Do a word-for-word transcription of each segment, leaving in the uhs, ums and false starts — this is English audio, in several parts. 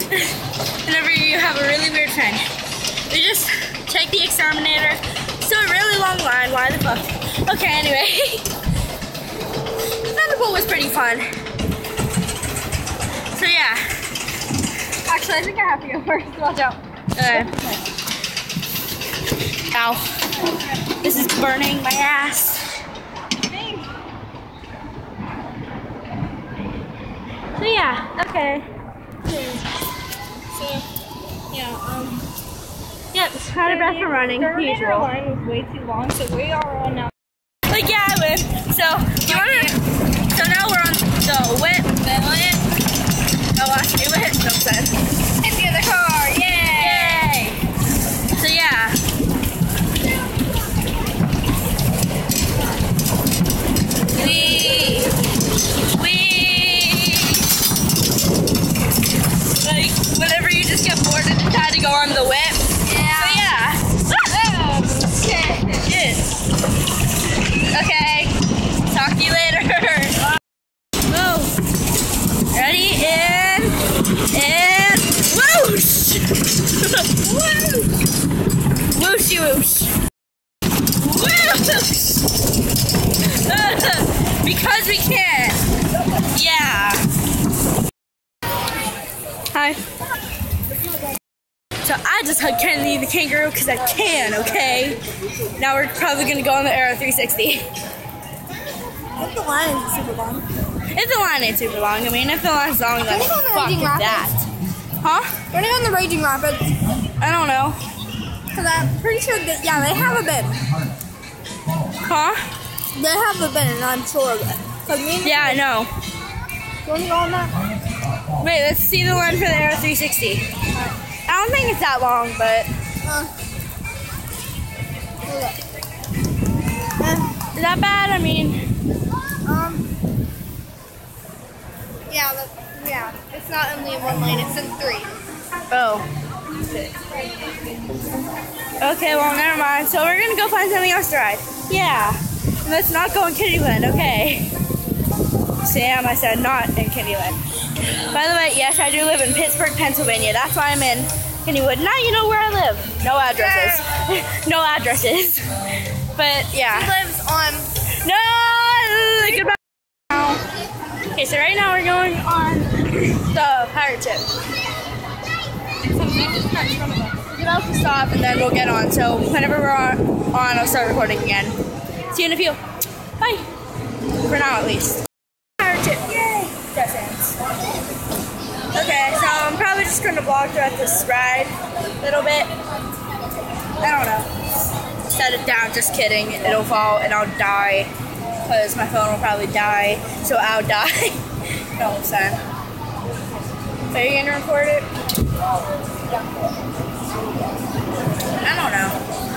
whenever you have a really weird friend. You just take the exterminator. So a really long line. Why the fuck? Okay, anyway. Thunderbolt was pretty fun. So yeah. Actually, I think I have to go first. Watch out. Okay. Ow. This is burning my ass. So yeah, okay. So, yeah, um... Yep, out of breath from running, the usual. line was way too long, so we are on now. Like, yeah, I win. So, you wanna... So now we're on the whip. The whip. Oh, watch me whip. No sense. It's in the car, yay! Yay! So, yeah. Wee! Wee! Like, whenever you just get bored and decide to go on the whip. Yeah. So, yeah. Okay. Yes. Okay. Talk to you later. Move. Ready? In. And whoosh! Whoosh! Whooshy whoosh. Whoosh! Because we can. Yeah. Hi. So I just hugged Kennedy the kangaroo because I can, okay? Now we're probably going to go on the Aero three sixty. If the line is super long. If the line ain't super long, I mean, if the line's long, then fuck is that. Huh? Running on the Raging Rapids. I don't know. Because I'm pretty sure that, yeah, they have a bin. Huh? They have a bin, and I'm sure of it. Me Yeah, I know. You want to go on that? Wait, let's see the line for the Aero three sixty. I don't think it's that long, but... Uh, Is that bad? I mean... um... Yeah, that, yeah. It's not only in one lane, it's in three. Oh. Okay, well, never mind. So we're gonna go find something else to ride. Yeah. And let's not go in Kennywood, okay? Sam, I said not in Kennywood. By the way, yes, I do live in Pittsburgh, Pennsylvania. That's why I'm in Kennywood. Now you know where I live. No addresses. No addresses. But, yeah. He lives on... No! Goodbye. Okay, so right now we're going on the pirate ship. Get off the stop and then we'll get on. So whenever we're on, on, I'll start recording again. See you in a few. Bye. For now, at least. Pirate ship. Yay! Just ends. Okay, so I'm probably just going to vlog throughout this ride a little bit. I don't know. Set it down, just kidding. It'll fall and I'll die. Because my phone will probably die. So I'll die. No, I'm saying. So are you going to record it? I don't know.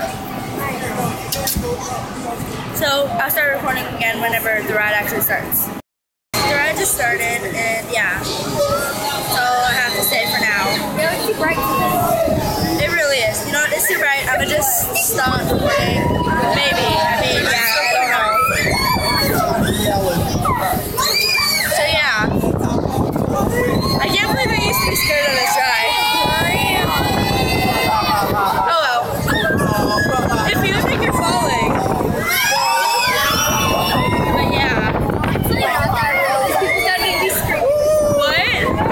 So I'll start recording again whenever the ride actually starts. The ride just started, and yeah. So I have to stay for now. It's too bright. It really is. You know what? It's too bright. I'm gonna just stop recording. Maybe. I mean, yeah. I don't know. So yeah. I can't believe I used to be scared of this ride. Oh well. It feels like you're falling. But yeah. What?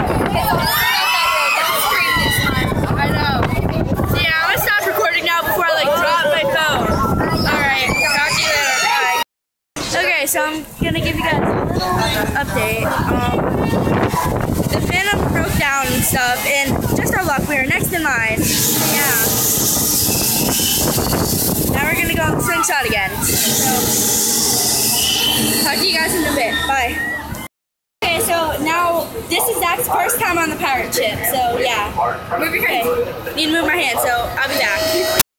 I know. So yeah, I'm gonna stop recording now before I like drop my phone. Alright, talk to you later. Bye. Okay, so I'm gonna give you guys a little update. Um, the Phantom broke down and stuff, and just our luck, we were next in line. Yeah. Now we're gonna go on the slingshot again. So, talk to you guys in a bit. Bye. Okay, so now this is Zach's first time on the pirate ship. So yeah. Move your hand. Need to move my hand, so I'll be back.